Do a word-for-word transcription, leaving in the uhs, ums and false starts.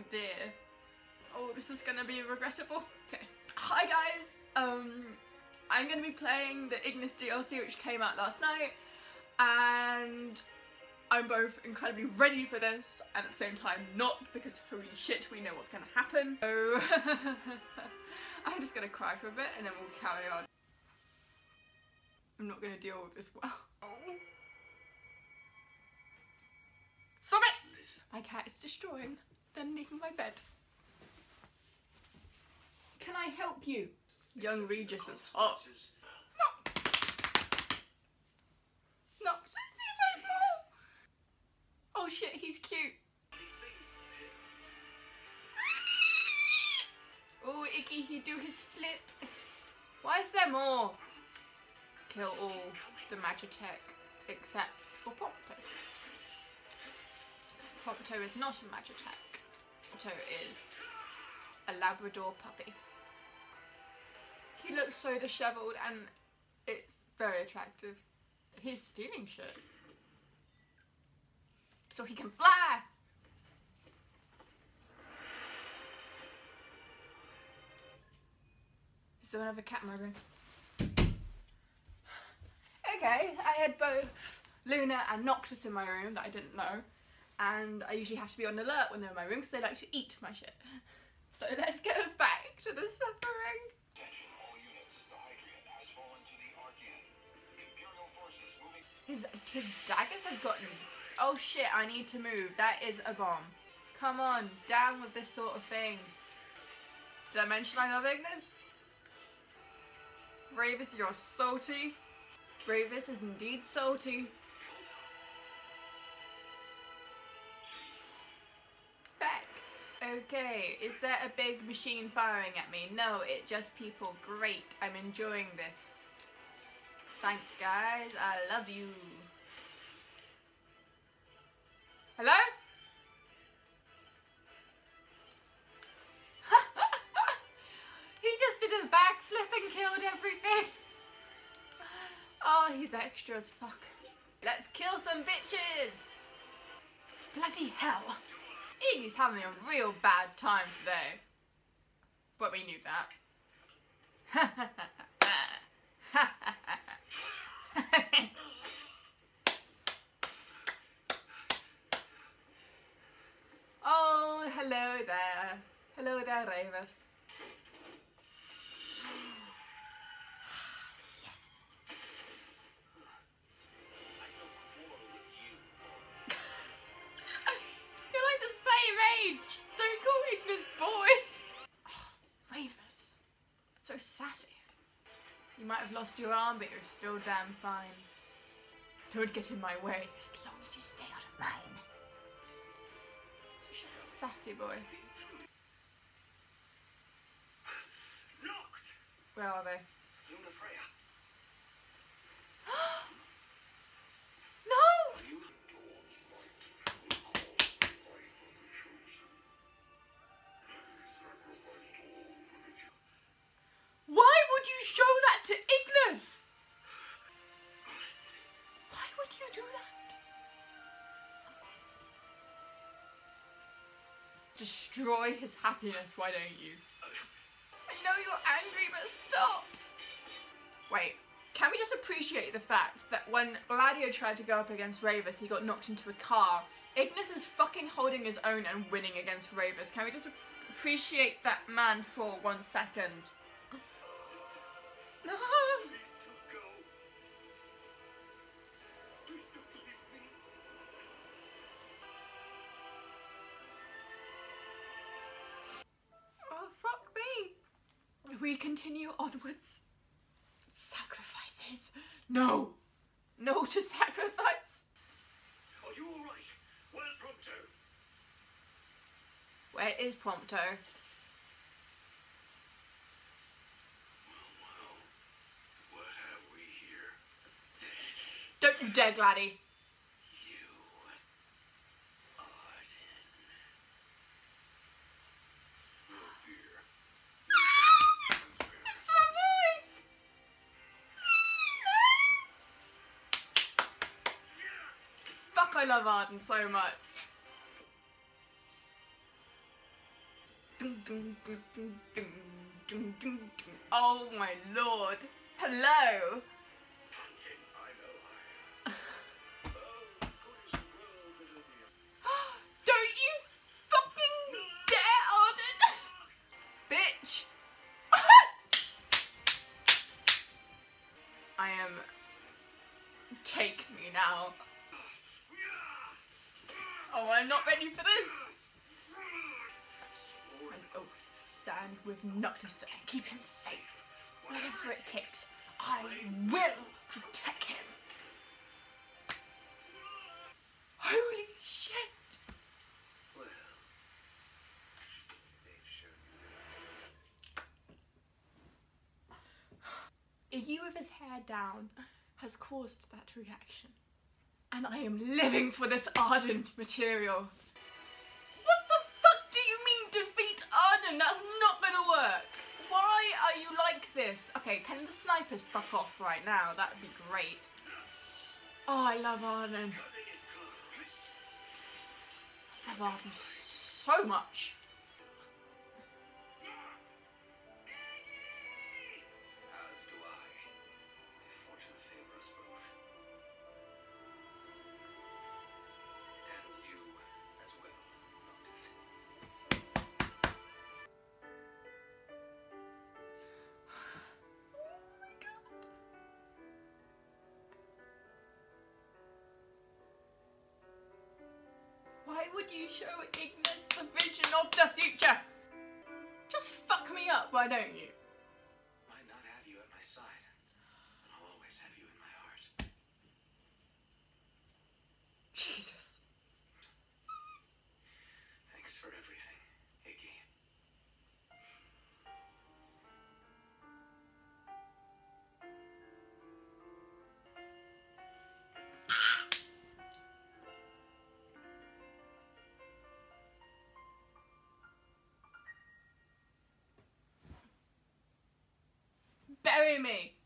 dear. Oh, this is gonna be regrettable. Okay. Hi guys. Um, I'm gonna be playing the Ignis D L C which came out last night, and I'm both incredibly ready for this and at the same time not, because holy shit, we know what's gonna happen. So I'm just gonna cry for a bit and then we'll carry on. I'm not gonna deal with this well. Oh. Stop it! My cat is destroying underneath my bed. Can I help you? Young Regis is hot. No! No, he's so small! Oh shit, he's cute. Oh, Iggy, he do his flip. Why is there more? Kill all the Magitech except for Prompto. Prompto is not a Magitech. Prompto is a Labrador puppy. He looks so dishevelled and it's very attractive. He's stealing shit. So he can fly! Is there another cat in my room? Okay, I had both Luna and Noctis in my room that I didn't know. And I usually have to be on alert when they're in my room because they like to eat my shit. So let's go back to the suffering. His, his daggers have gotten... Oh shit, I need to move. That is a bomb. Come on, down with this sort of thing. Did I mention I love Ignis? Ravus, you're salty. Ravus is indeed salty. Feck. Okay, is there a big machine firing at me? No, it's just people. Great, I'm enjoying this. Thanks guys, I love you. Hello? He just did a backflip and killed everything. Oh, he's extra as fuck. Let's kill some bitches. Bloody hell. Iggy's having a real bad time today. But we knew that. Oh, hello there. Hello there, Ravus. Yes. You're like the same age. Don't call Ignis boy. Oh, Ravus. So sassy. You might have lost your arm, but you're still damn fine. Don't get in my way, as long as you stay out of mine. Such a sassy boy. Where are they? Luna Freya. No! Why would you show that to Ignis? Why would you do that? Destroy his happiness, why don't you? I know you're angry, but stop! Wait, can we just appreciate the fact that when Gladio tried to go up against Ravus, he got knocked into a car? Ignis is fucking holding his own and winning against Ravus. Can we just appreciate that man for one second? No! Oh, fuck me. We continue onwards. Sacrifices. No! No to sacrifice! Are you alright? Where's Prompto? Where is Prompto? Don't you dare, Gladdy. You, Arden. Oh dear. It's my boy! Fuck, I love Arden so much. Oh my lord. Hello. Hunting, I know I am. Oh, goodness, well, bit of the... Don't you fucking dare, Arden! Bitch! I am... Take me now. Oh, I'm not ready for this. An oath to stand with Noctis and keep him safe. Whatever it takes, I will protect him. Holy shit! Well, they've shown you that. Iggy with his hair down has caused that reaction. And I am living for this ardent material. What the fuck do you mean defeat Arden? That's not gonna work. Why are you like this? Okay, can the snipers fuck off right now? That would be great. Oh, I love Arden. I love Arden so much. As do I. May fortune favor us both. And you as well, Noctis. Why would you show Ignis the vision of the future? Just fuck me up, why don't you? Might not have you at my side, but I'll always have you in my heart. Jesus. Thanks for everything, Iggy. Bury me.